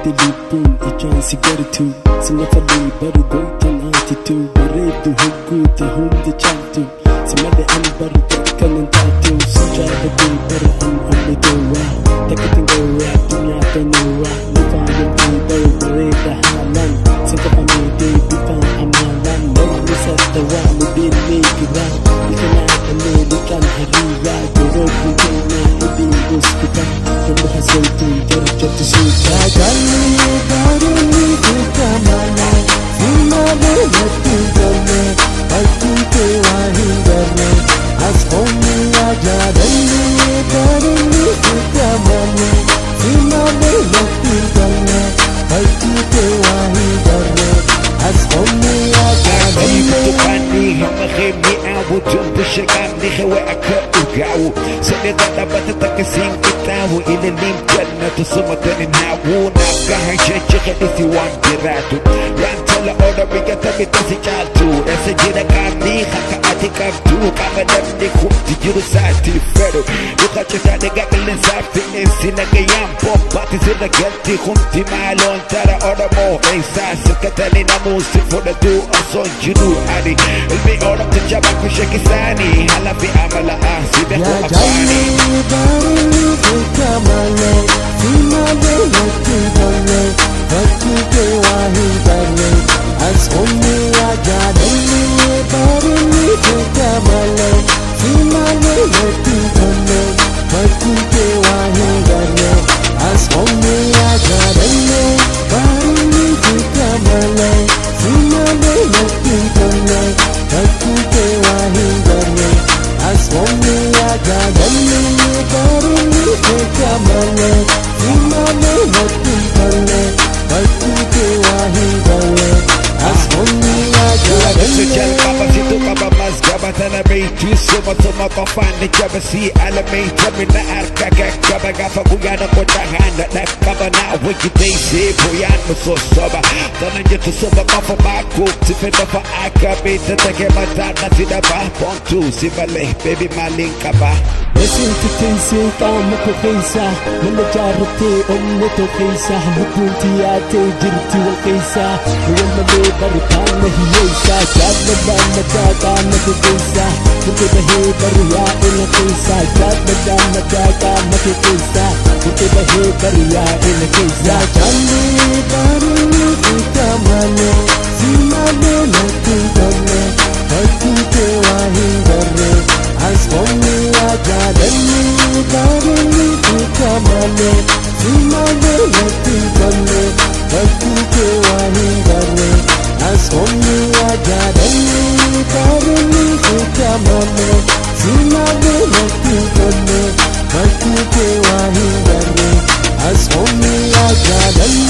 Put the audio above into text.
lipuun ijaan si gartu sina fadhii baru gootan aatitu bareedu hogguute hunda caaltu si malee an baru takkanan taatu si jaalladhee bara an amni dhoowwaa takkatin gowwaa addunyaa tanowwaa lafaayan kee baru bareeda haalaan sin qafamee bifaan amaalaan namni sattawaa mudiinii giraa ikanaa liqaan hariiraa yeroo keenyaa hidhiin gospitaa nama hasaltuun darjatu suutaa jaallee bareedni tuukamana simalee natti galle bakki kee waa hin garre as homni ajaalallee bareedni tuukamana simalee natti galle bakki kee waa hin garre as homni ajaalallee وجنب الشقام لخوة أكاو سنة نبات تكسين كتاو إلى الليم جنة سمة ننهاو نافقها شجخ نسيوان جراتو رانتلا أولا بيكتا بتسجالتو رسجينا كامني خاكا آتي كامتو كاما نمني خوم تجيرو ساتي فرو يخاچة تاني قاقلن سافتي نسينا قيام بوب باتي سينا قلتي خوم تمالون تارا أولا مو إيساس كتاني ناموسي فونا دو أصون جنو عادي المي أولا تجابك Shakisani, hala fi amala sida ko afani. Ya jani tukamale, simale yakigale, bakki ke wahi darle. As homni ajadale, barini tukamale, simale yakigale, bakki ke wahi darle. As homni ajadale, barini tukamale, simale yakigale, bakki ke wahi darle. As homni ajadale, barini tukamale, simale yakigale, bakki ke wahi darle. As homni ajadale. Papacito kaba mas gabatana beiti suma suma kafani jabasi alamay jamina arka kaba gafa kuyana kotahana na kaba na wiki daisy boyan muso soba tanan jetu soba kafa mako tifenda fa aka beta take matana sida ba pontu sibale baby malinka ba Listen to Tensei kama ko kaisa Mana jarate omne to kaisa Hukunti ate jirti wal kaisa Huwal male baritan na hiyesa Jadna dana dada na kaisa Kunti bahe bariya ina kaisa Jadna dana dada na kaisa Kunti bahe bariya ina kaisa Jani barini kutamane Simane na kutame Bakki ke wahi garre As homni ajadale, barini tukamale, simale yakigale, bakki ke wahi garre. As homni ajadale, barini tukamale, simale yakigale, bakki ke wahi garre. As homni ajadale.